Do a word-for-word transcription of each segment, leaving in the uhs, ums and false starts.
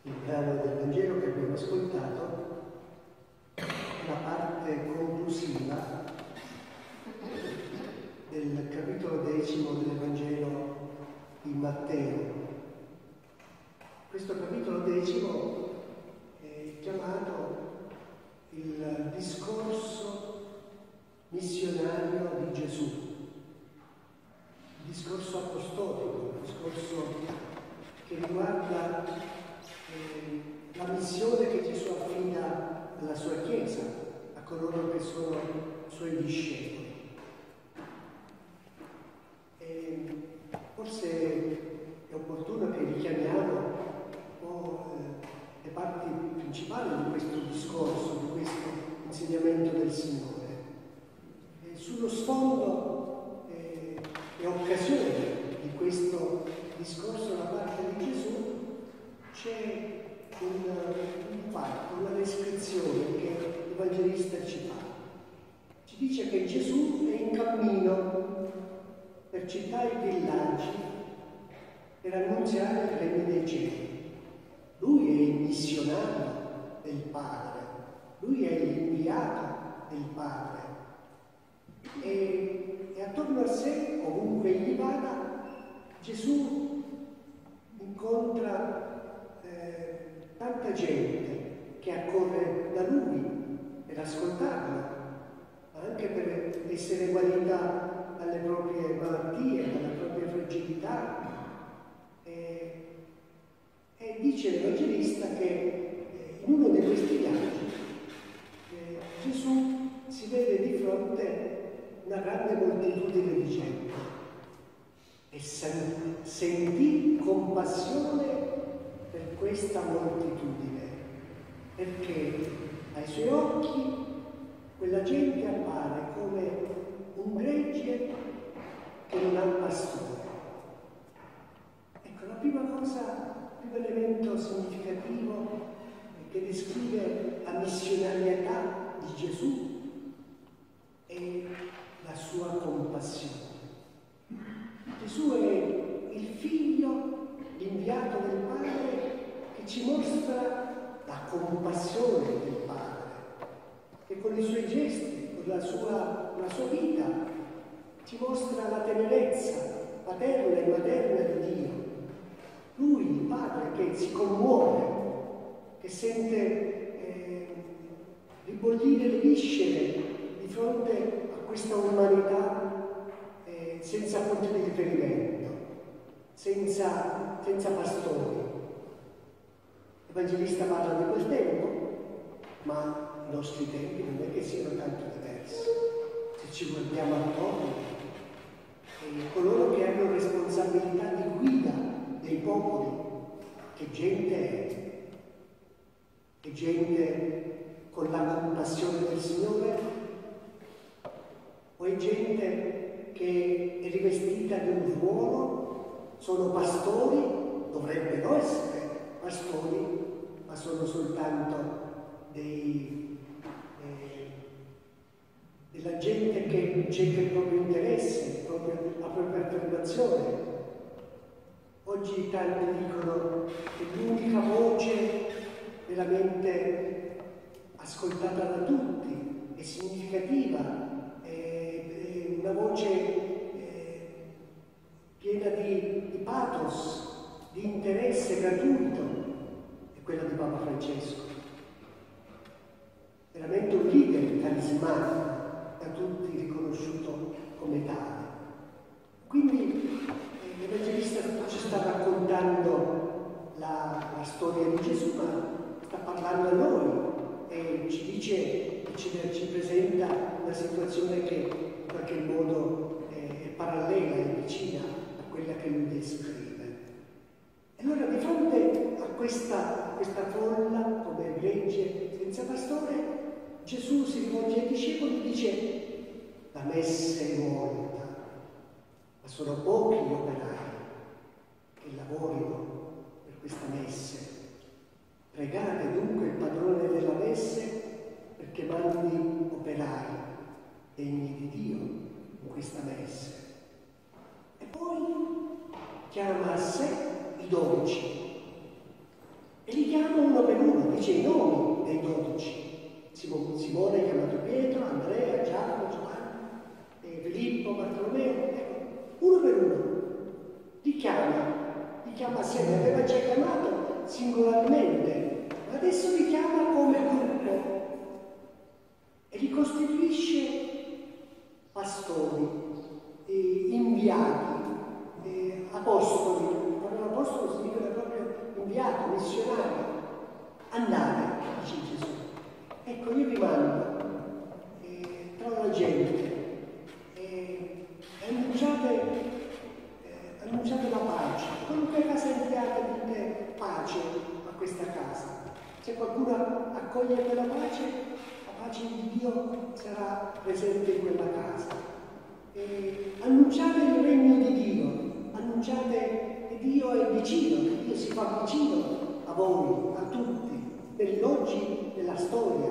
Il brano del Vangelo che abbiamo ascoltato è la parte conclusiva del capitolo decimo del Vangelo di Matteo. Questo capitolo decimo è chiamato il discorso missionario di Gesù, il discorso apostolico, il discorso che riguarda eh, la missione che Gesù affida alla sua Chiesa, a coloro che sono suoi discepoli. E forse è opportuno che richiamiamo un po' eh, le parti principali di questo discorso, di questo insegnamento del Signore. E sullo sfondo eh, e occasione di questo discorso da parte di Gesù c'è un, un fatto, una descrizione che l'Evangelista ci fa. Ci dice che Gesù è in cammino per città e villaggi per annunziare il regno dei cieli. Lui è il missionario del Padre, lui è l'inviato del Padre e, e attorno a sé, ovunque egli vada, Gesù incontra eh, tanta gente che accorre da lui per ascoltarlo, ma anche per essere guarita dalle proprie malattie, dalla propria fragilità. E, e dice l'Evangelista che eh, in uno di questi viaggi eh, Gesù si vede di fronte una grande moltitudine di gente e sentì compassione per questa moltitudine, perché ai suoi occhi quella gente appare come un gregge che non ha pastore. Ecco, la prima cosa, il primo elemento significativo che descrive la missionarietà di Gesù è la sua compassione. Gesù è il figlio, l'inviato del Padre, che ci mostra la compassione del Padre, che con i suoi gesti, con la sua, la sua vita, ci mostra la tenerezza paterna e materna di Dio. Lui, il Padre, che si commuove, che sente eh, ribollire le viscere di fronte a questa umanità eh, senza punti di riferimento, senza, senza pastori. L'Evangelista parla di quel tempo, ma i nostri tempi non è che siano tanto diversi. Se ci guardiamo attorno, eh, coloro che hanno responsabilità di guida dei popoli, che gente è? Che gente con la compassione del Signore? O è gente che è rivestita di un ruolo? Sono pastori? Dovrebbero essere pastori, ma sono soltanto dei, eh, della gente che cerca il proprio interesse, il proprio, la propria affermazione. Oggi tanti dicono che l'unica voce veramente ascoltata da tutti è significativa, è, è una voce eh, piena di, di pathos, di interesse gratuito, è quella di Papa Francesco. Veramente un leader carismatico, da tutti riconosciuto come tale. Quindi eh, l'Evangelista ci sta raccontando la, la storia di Gesù, ma sta parlando a noi e ci dice, ci, ci presenta una situazione che in qualche modo è, è parallela e vicina a quella che lui descrive. E allora di fronte a questa, a questa folla come gregge senza pastore, Gesù si rivolge ai discepoli e dice: la messe è molta, ma sono pochi gli operai che lavorino per questa messe. Pregate dunque il padrone della messe perché mandi operai degni di Dio in questa messe. E poi chiama a sé i dodici e li chiama uno per uno, dice i nomi dei dodici. Simone chiamato Pietro, Andrea, Giacomo, Giovanni, eh, Filippo, Bartolomeo, ecco, uno per uno. Li chiama, li chiama assieme, aveva già chiamato singolarmente, ma adesso li chiama come gruppo e li costituisce pastori, eh, inviati, eh, apostoli. La parola apostolo significa proprio inviato, missionario. Andate, dice Gesù. Ecco, io vi mando eh, tra la gente e eh, annunciate, eh, annunciate la pace. Qualunque casa entriate, dite pace a questa casa. Se qualcuno accoglie quella pace, la pace di Dio sarà presente in quella casa. E annunciate il regno di Dio, annunciate che Dio è vicino, che Dio si fa vicino a voi, a tutti, nell'oggi della storia,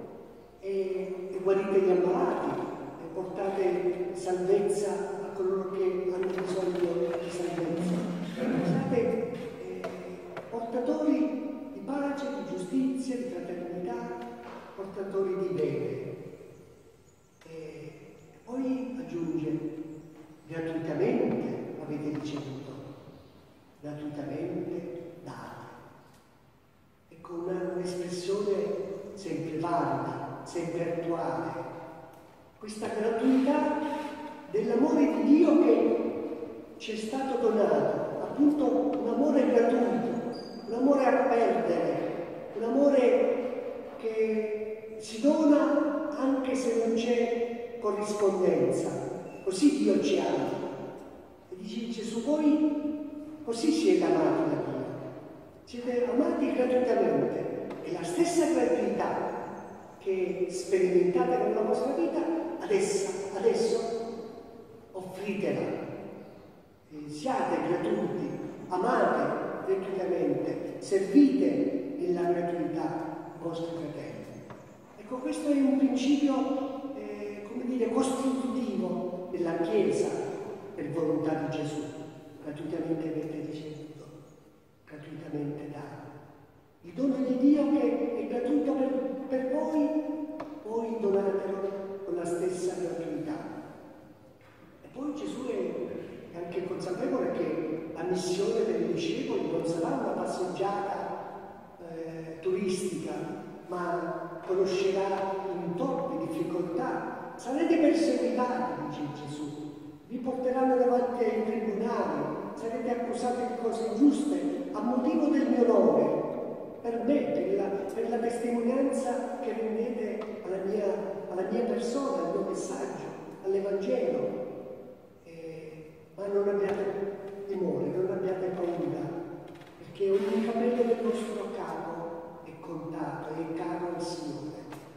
e, e guarite gli ammalati, e portate salvezza a coloro che hanno bisogno di salvezza. Siate eh, portatori di pace, di giustizia, di fraternità, portatori di bene. E poi aggiunge, gratuitamente avete ricevuto, gratuitamente date. Ecco, una, un'espressione sempre valida, sempre attuale. Questa gratuità dell'amore di Dio che ci è stato donato, appunto un amore gratuito, un amore a perdere, un amore che si dona anche se non c'è corrispondenza. Così Dio ci ama. E dice Gesù, voi così siete amati da Dio. Siete amati gratuitamente. E la stessa gratuità che sperimentate nella vostra vita, adesso, adesso offritela. E siate gratuiti, amate gratuitamente, servite nella gratuità i vostri fratelli. Ecco, questo è un principio, eh, come dire, costitutivo della Chiesa per volontà di Gesù. Gratuitamente avete ricevuto, gratuitamente dato. Il dono di Dio che è gratuito per, per voi, voi donatelo con la stessa gratuità. E poi Gesù è anche consapevole che la missione dei discepoli non sarà una passeggiata eh, turistica, ma conoscerà intoppi, difficoltà. Sarete perseguitati, dice Gesù, vi porteranno davanti ai tribunali, sarete accusati di cose ingiuste a motivo del mio nome. Per me, per la, per la testimonianza che rendete alla mia, alla mia persona, al mio messaggio, all'Evangelo. Eh, ma non abbiate timore, non abbiate paura, perché ogni capello del nostro capo è contato, è caro al Signore.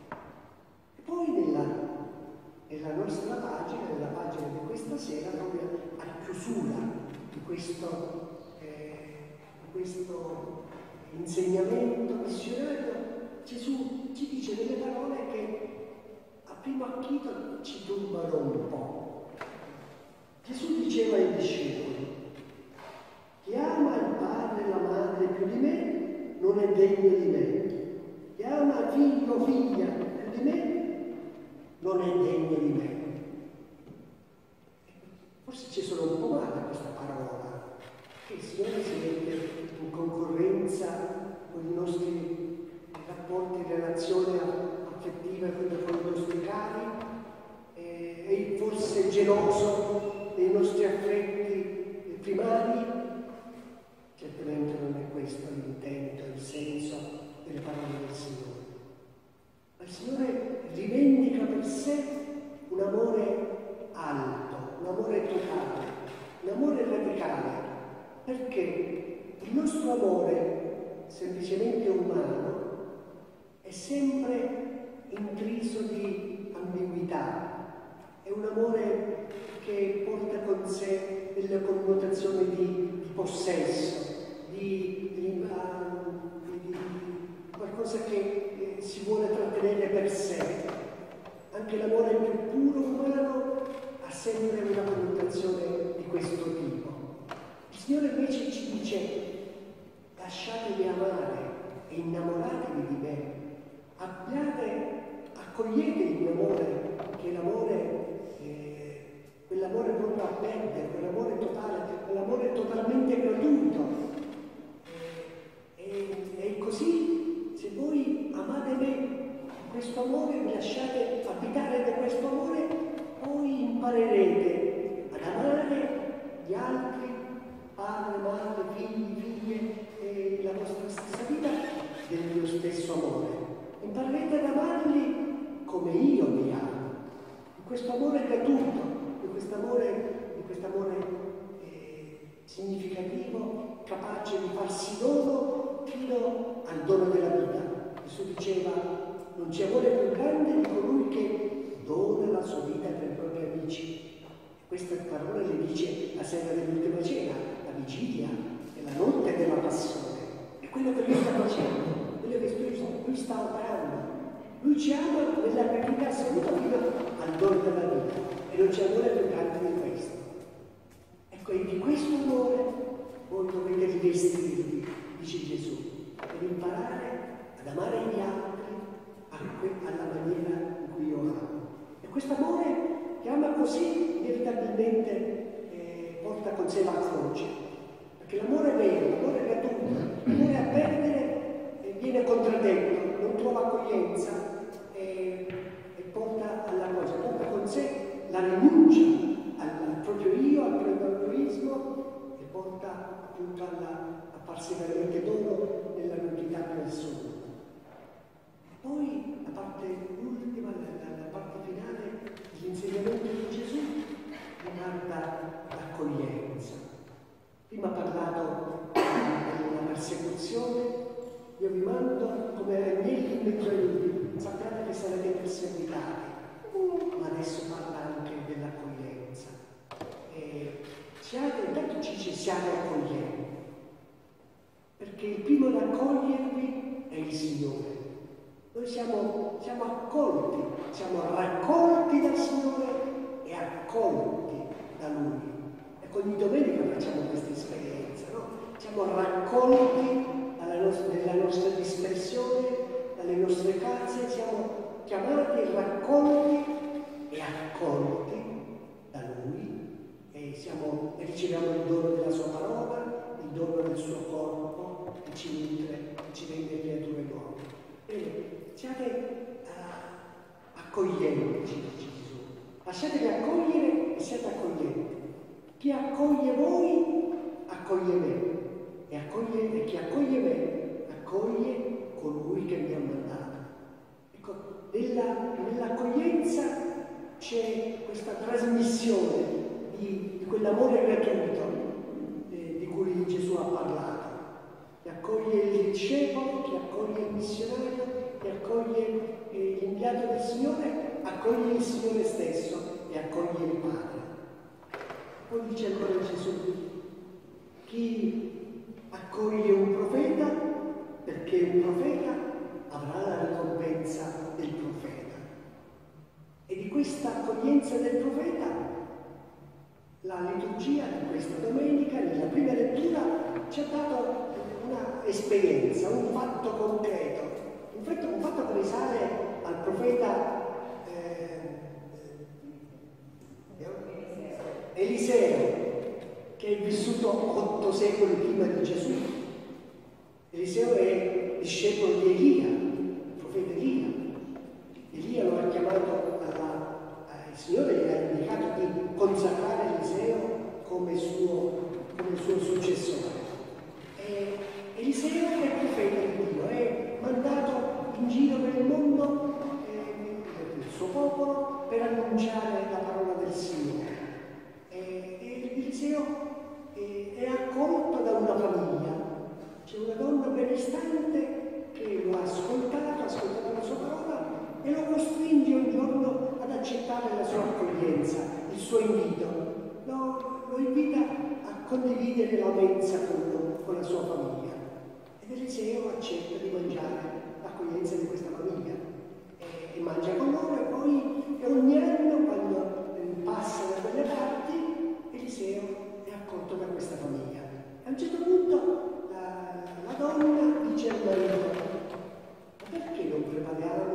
E poi nella, nella nostra pagina, nella pagina di questa sera, proprio a chiusura di questo, eh, di questo insegnamento missionario, Gesù ci dice delle parole che a primo acchito ci turbano un po'. Gesù diceva ai discepoli: chi ama il padre e la madre più di me non è degno di me, chi ama figlio o figlia più di me non è degno di me. Forse ci sono un po' male questa parola, che il Signore si mette in concorrenza con i nostri rapporti di relazione affettiva con i nostri cari, eh, e forse geloso dei nostri affetti primari. Certamente non è questo l'intento, il senso delle parole del Signore. Ma il Signore rivendica per sé un amore alto, un amore totale, un amore radicale, perché il nostro amore, semplicemente umano, è sempre intriso di ambiguità. È un amore che porta con sé delle connotazioni di, di possesso, di, di, uh, di, di qualcosa che eh, si vuole trattenere per sé. Anche l'amore più puro umano ha sempre una connotazione di questo tipo. Il Signore invece ci dice: lasciatevi amare, abbiate, accogliete il mio amore, che è l'amore, eh, quell'amore proprio a perdere, quell'amore totale, quell'amore totalmente gratuito. E, e così, se voi amate me, questo amore, vi lasciate abitare da questo amore, poi imparerete ad amare gli altri, padre, madre, figli, figlie, e la vostra stessa vita del mio stesso amore. Imparerete ad amarli come io vi amo, in questo amore gratuito, in questo amore, in questo amore eh, significativo, capace di farsi dono fino al dono della vita. Gesù diceva: non c'è amore più grande di colui che dona la sua vita per i propri amici. Queste parole le dice la sera dell'ultima cena, la vigilia e la notte della passione. È quello che lui sta facendo, quello che lui sta operando. Lui ci ama nella gratitudine assoluta fino al dono della vita, e non c'è amore più grande di questo. Ecco, e di questo amore voi dovete rivestirvi, dice Gesù, per imparare ad amare gli altri alla maniera in cui io amo. E questo amore che ama così inevitabilmente eh, porta con sé la croce, perché l'amore vero, l'amore gratuito, l'amore a perdere eh, viene contraddetto, non trova accoglienza eh, e porta alla croce, porta con sé la rinuncia al, al proprio io, al proprio egoismo, e porta appunto alla, a farsi veramente dono nella nudità persona. Poi la parte ultima, la, la parte finale dell'insegnamento di Gesù riguarda l'accoglienza. Prima ha parlato della persecuzione, io vi mando come agnelli in mezzo ai lupi, sappiate che sarete perseguitati, ma adesso parla anche dell'accoglienza. E siate, intanto ci dice siate accoglienti, perché il primo ad accogliervi è il Signore. Noi siamo, siamo accolti, siamo raccolti dal Signore e accolti da Lui. E ogni domenica facciamo questa esperienza, no? Siamo raccolti dalla nostra, nella nostra dispersione, dalle nostre case, siamo chiamati, raccolti e accolti da Lui, e, siamo, e riceviamo il dono della Sua parola, il dono del Suo corpo, che ci nutre, che ci rende creature nuove. Bene, siate uh, accoglienti, ci dice Gesù. Lasciatevi accogliere e siate accoglienti. Chi accoglie voi, accoglie me. E, accoglie, e chi accoglie me, accoglie colui che mi ha mandato. Ecco, nella, nell'accoglienza c'è questa trasmissione di, di quell'amore gratuito eh, di cui Gesù ha parlato. Chi accoglie il discepolo, chi accoglie il missionario, chi accoglie eh, l'inviato del Signore, accoglie il Signore stesso e accoglie il Padre. Poi dice ancora Gesù: chi accoglie un profeta, perché un profeta avrà la ricompensa del profeta. E di questa accoglienza del profeta la liturgia di questa domenica, nella prima lettura, ci ha dato una esperienza, un fatto concreto, un fatto, un fatto che risale al profeta eh, Eliseo, che è vissuto otto secoli prima di Gesù. Eliseo è discepolo di Elia, il profeta Elia. Elia lo ha chiamato alla, il Signore gli ha indicato di consacrare Eliseo come suo, come suo successore. E Eliseo è il profeta di Dio, è mandato in giro per il mondo, eh, il suo popolo, per annunciare la parola del Signore. E, e Eliseo eh, è accolto da una famiglia. C'è una donna benestante che lo ha ascoltato, ha ascoltato la sua parola e lo costringe un giorno ad accettare la sua accoglienza, il suo invito. Lo, lo invita a condividere la mensa con, con la sua famiglia. Ed Eliseo accetta di mangiare l'accoglienza di questa famiglia. E, e mangia con loro, e poi e ogni anno, quando eh, passa da quelle parti, Eliseo è accolto da questa famiglia. A un certo punto la, la donna dice al marito: ma perché non prepariamo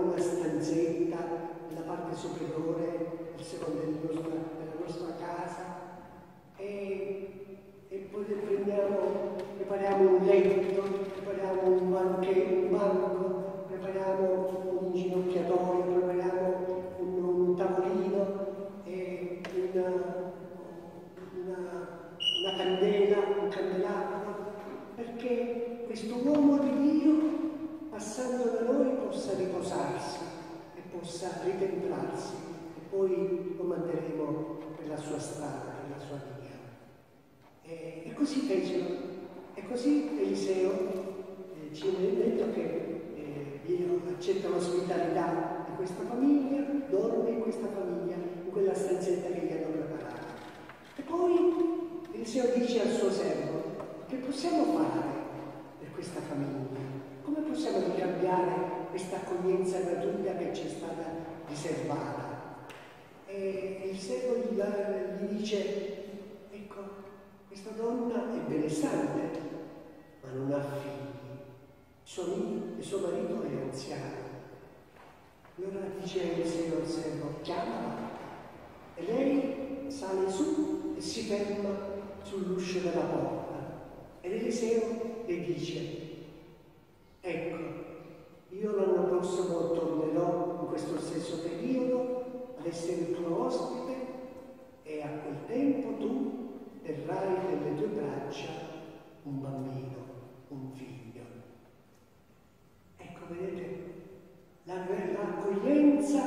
superiore, al secondo della nostra, della nostra casa, e, e poi prendiamo, prepariamo un letto, prepariamo un, banche, un banco, prepariamo un inginocchiatoio, prepariamo un, un tavolino, e una, una, una candela, un candelabro, perché questo uomo di Dio, passando da noi, possa riposarsi e possa ritemplarsi, e poi lo manderemo per la sua strada, per la sua via. E, e così fecero, e così Eliseo eh, ci ha detto che eh, accetta l'ospitalità di questa famiglia, dorme in questa famiglia, in quella stanzetta che gli hanno preparato. E poi Eliseo dice al suo servo: che possiamo fare per questa famiglia? Come possiamo ricambiare questa accoglienza gratuita che ci è stata riservata? E, e il servo gli, gli dice: ecco, questa donna è benestante, ma non ha figli. Suo, il suo marito è anziano. Allora dice Eliseo al servo: chiamala. E lei sale su e si ferma sull'uscio della porta. Ed Eliseo le dice: ecco, io l'anno prossimo tornerò in questo stesso periodo ad essere il tuo ospite, e a quel tempo tu terrai nelle tue braccia un bambino, un figlio. Ecco, vedete, l'accoglienza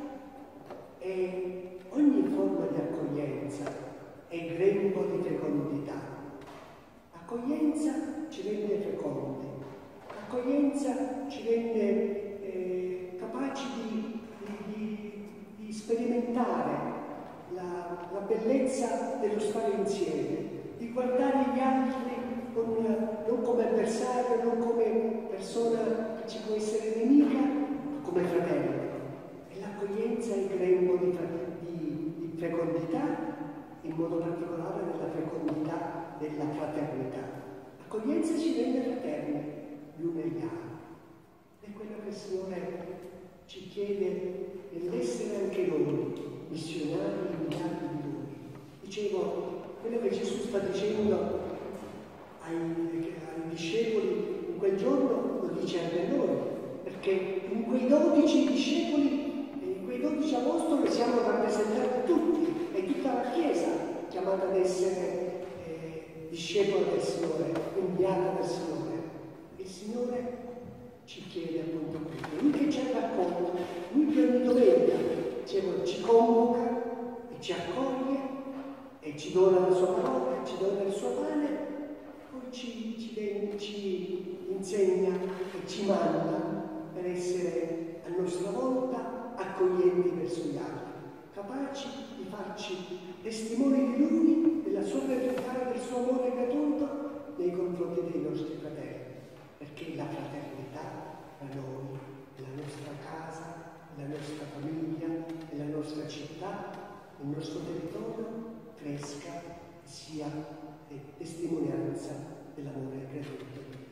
è ogni forma di accoglienza, è grembo di fecondità. L'accoglienza ci rende fecondi, l'accoglienza ci rende eh, capaci di, di, di, di sperimentare la, la bellezza dello stare insieme, di guardare gli altri con, non come avversario, non come persona che ci può essere nemica, ma come fratello. E l'accoglienza è il grembo di, di, di fecondità, in modo particolare nella fecondità della fraternità. L'accoglienza ci rende fraterni gli uni agli altri. È quello che il Signore ci chiede nell'essere anche noi missionari inviati di Lui. Dicevo, quello che Gesù sta dicendo ai, ai discepoli in quel giorno lo dice anche a noi, perché in quei dodici discepoli e in quei dodici apostoli siamo rappresentati tutti, e tutta la Chiesa chiamata ad essere eh, discepola del Signore, inviata dal Signore. Il Signore ci chiede appunto questo, Lui che ci ha raccolto, Lui che ogni domenica ci, ci convoca e ci accoglie e ci dona la sua parola, ci dona il suo pane, poi ci, ci, ci insegna e ci manda per essere a nostra volta accoglienti verso gli altri, capaci di farci testimoni di Lui, della sua verità e del suo amore gratuito nei confronti dei nostri fratelli, perché la fraternità tra noi, nella nostra casa, nella nostra famiglia, nella nostra città, nel nostro territorio, cresca e sia testimonianza dell'amore gratuito.